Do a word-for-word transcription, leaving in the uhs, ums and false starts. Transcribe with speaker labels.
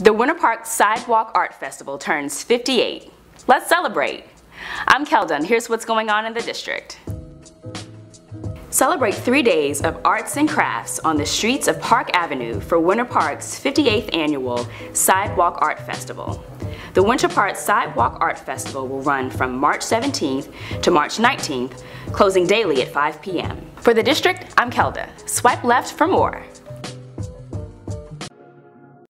Speaker 1: The Winter Park Sidewalk Art Festival turns fifty-eight. Let's celebrate! I'm Kelda, and here's what's going on in the district. Celebrate three days of arts and crafts on the streets of Park Avenue for Winter Park's fifty-eighth annual Sidewalk Art Festival. The Winter Park Sidewalk Art Festival will run from March seventeenth to March nineteenth, closing daily at five p m For the district, I'm Kelda. Swipe left for more.